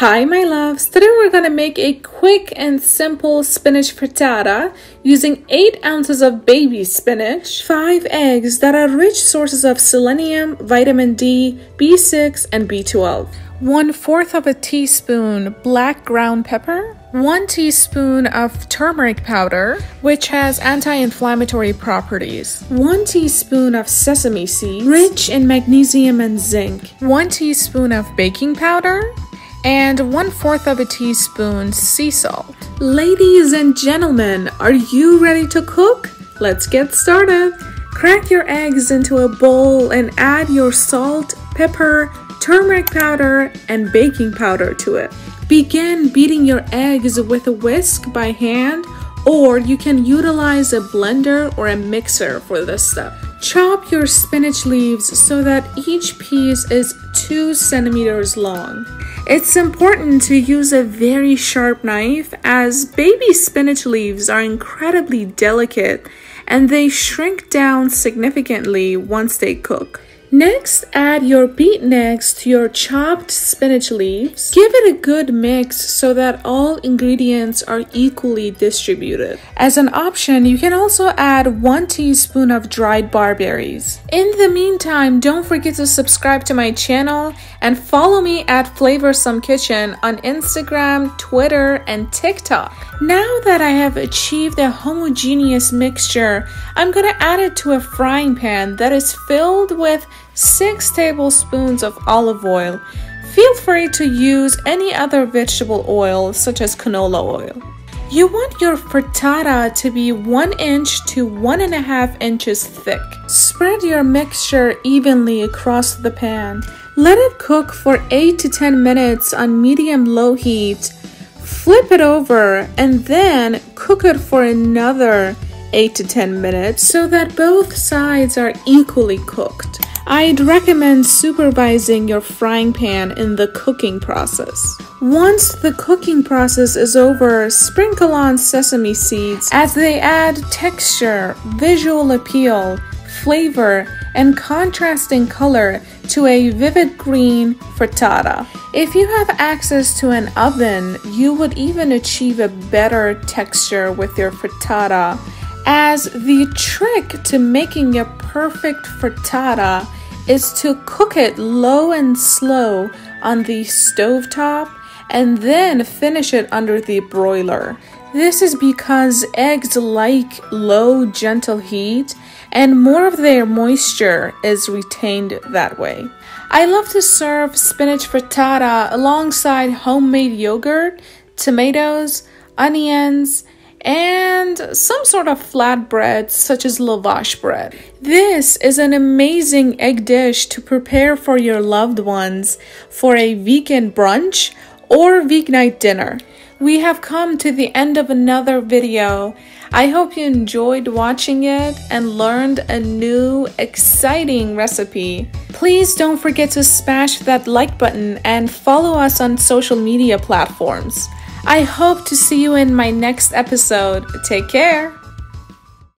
Hi my loves, today we're going to make a quick and simple spinach frittata using 8 ounces of baby spinach, 5 eggs that are rich sources of selenium, vitamin D, B6, and B12, 1/4 of a teaspoon black ground pepper, 1 teaspoon of turmeric powder, which has anti-inflammatory properties, 1 teaspoon of sesame seeds, rich in magnesium and zinc, 1 teaspoon of baking powder, and 1/4 of a teaspoon sea salt. Ladies and gentlemen, are you ready to cook? Let's get started. Crack your eggs into a bowl and add your salt, pepper, turmeric powder, and baking powder to it. Begin beating your eggs with a whisk by hand, or you can utilize a blender or a mixer for this step. Chop your spinach leaves so that each piece is 2 centimeters long. It's important to use a very sharp knife as baby spinach leaves are incredibly delicate and they shrink down significantly once they cook. Next, add your beaten eggs to your chopped spinach leaves. Give it a good mix so that all ingredients are equally distributed. As an option, you can also add 1 teaspoon of dried barberries. In the meantime, don't forget to subscribe to my channel and follow me at Flavorsome Kitchen on Instagram, Twitter, and TikTok. Now that I have achieved a homogeneous mixture, I'm going to add it to a frying pan that is filled with 6 tablespoons of olive oil. Feel free to use any other vegetable oil such as canola oil. You want your frittata to be 1 inch to 1.5 inches thick. Spread your mixture evenly across the pan. Let it cook for 8 to 10 minutes on medium-low heat. Flip it over and then cook it for another 8 to 10 minutes so that both sides are equally cooked. I'd recommend supervising your frying pan in the cooking process. Once the cooking process is over, sprinkle on sesame seeds as they add texture, visual appeal, flavor, and contrasting color to a vivid green frittata. If you have access to an oven, you would even achieve a better texture with your frittata, as the trick to making a perfect frittata is to cook it low and slow on the stovetop and then finish it under the broiler. This is because eggs like low, gentle heat, and more of their moisture is retained that way. I love to serve spinach frittata alongside homemade yogurt, tomatoes, onions, and some sort of flatbread such as lavash bread. This is an amazing egg dish to prepare for your loved ones for a vegan brunch or weeknight dinner. We have come to the end of another video. I hope you enjoyed watching it and learned a new, exciting recipe. Please don't forget to smash that like button and follow us on social media platforms. I hope to see you in my next episode. Take care.